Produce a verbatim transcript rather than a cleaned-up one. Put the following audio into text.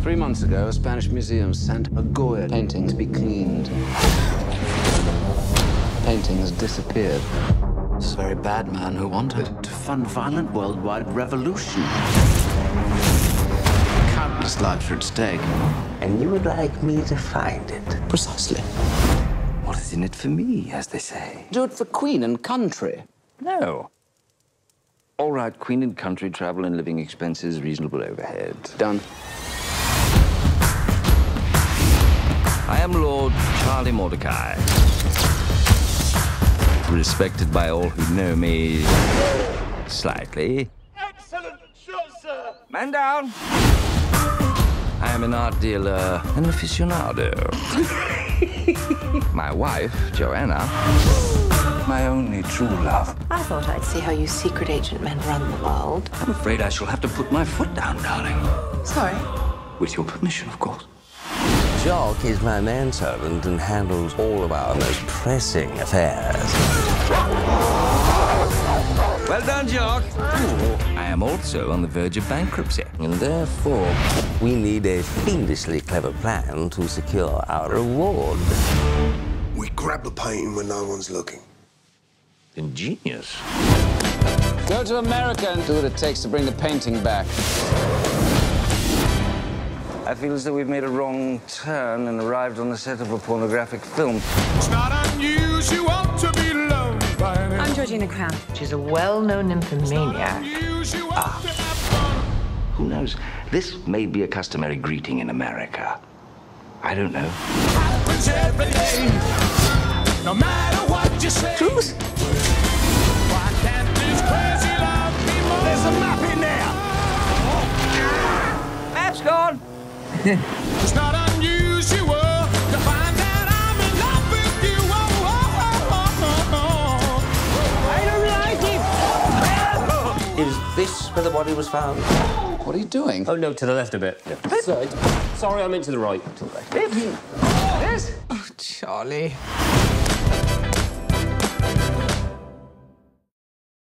Three months ago, a Spanish museum sent a Goya painting to be cleaned. The painting has disappeared. This is a very bad man who wanted to fund violent worldwide revolution. Countless lives are at stake. And you would like me to find it? Precisely. What is in it for me, as they say? Do it for Queen and country. No. All right, Queen and country, travel and living expenses, reasonable overhead. Done. I am Lord Charlie Mordecai. Respected by all who know me slightly. Excellent shot, sir! Man down! I am an art dealer, an aficionado. My wife, Joanna, my only true love. I thought I'd see how you secret agent men run the world. I'm afraid I shall have to put my foot down, darling. Sorry. With your permission, of course. Jock is my manservant and handles all of our most pressing affairs. Well done, Jock. I am also on the verge of bankruptcy, and therefore We need a fiendishly clever plan to secure our reward. We grab the painting when no one's looking. ingenious. Go to America and do what it takes to bring the painting back. I feel as though we've made a wrong turn and arrived on the set of a pornographic film. It's not unusual to be loved by an I'm Georgina Crown. She's a well-known nymphomaniac. unusual to have fun. Who knows? This may be a customary greeting in America. I don't know. Happens every day. No matter what you say. Truth? Why can't this crazy love be more? There's a map in there. Map's gone. It's not unusual to find that I'm in love with you. Oh, oh, oh, oh, I don't like it. Is this where the body was found? What are you doing? Oh, no, to the left a bit. Sorry, sorry I meant to the right. To the left. Oh, Charlie.